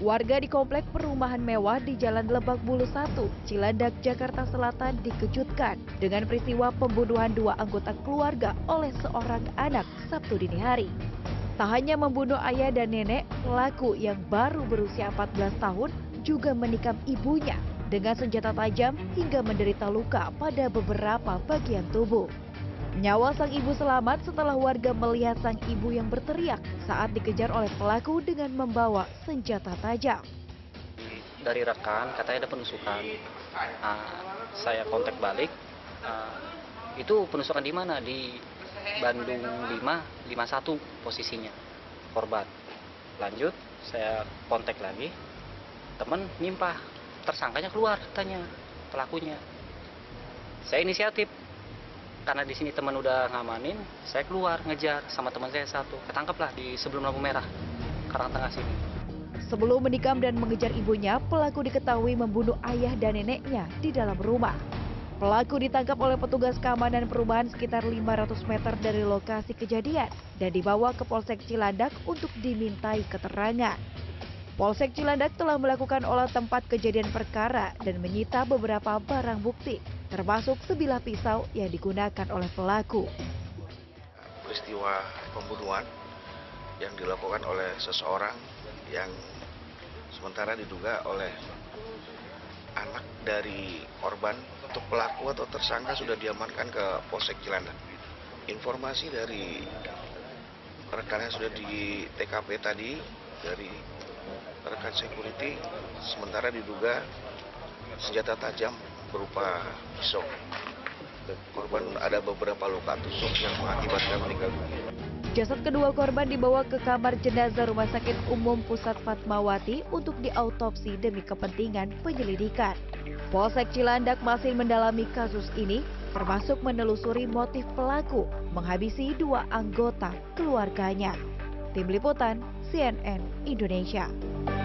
Warga di komplek perumahan mewah di Jalan Lebak Bulus 1, Cilandak, Jakarta Selatan dikejutkan dengan peristiwa pembunuhan dua anggota keluarga oleh seorang anak Sabtu dini hari. Tak hanya membunuh ayah dan nenek, pelaku yang baru berusia 14 tahun juga menikam ibunya dengan senjata tajam hingga menderita luka pada beberapa bagian tubuh. Nyawa sang ibu selamat setelah warga melihat sang ibu yang berteriak saat dikejar oleh pelaku dengan membawa senjata tajam. Dari rekan katanya ada penusukan. Saya kontak balik. Itu penusukan di mana? Di Bandung 51 posisinya korban. Lanjut saya kontak lagi. Teman nimpah, tersangkanya keluar katanya pelakunya. Saya inisiatif. Karena di sini teman udah ngamanin, saya keluar ngejar sama teman saya satu. Ketangkeplah di sebelum lampu merah, Karangtengah sini. Sebelum menikam dan mengejar ibunya, pelaku diketahui membunuh ayah dan neneknya di dalam rumah. Pelaku ditangkap oleh petugas keamanan perumahan sekitar 500 meter dari lokasi kejadian dan dibawa ke Polsek Cilandak untuk dimintai keterangan. Polsek Cilandak telah melakukan olah tempat kejadian perkara dan menyita beberapa barang bukti, termasuk sebilah pisau yang digunakan oleh pelaku. Peristiwa pembunuhan yang dilakukan oleh seseorang yang sementara diduga oleh anak dari korban. Untuk pelaku atau tersangka sudah diamankan ke Polsek Cilandak. Informasi dari rekan yang sudah di TKP tadi dari rekan security, sementara diduga senjata tajam berupa pisau. Korban ada beberapa luka tusuk yang mengakibatkan meninggal dunia. Jasad kedua korban dibawa ke kamar jenazah Rumah Sakit Umum Pusat Fatmawati untuk diautopsi demi kepentingan penyelidikan. Polsek Cilandak masih mendalami kasus ini, termasuk menelusuri motif pelaku menghabisi dua anggota keluarganya. Tim Liputan CNN Indonesia.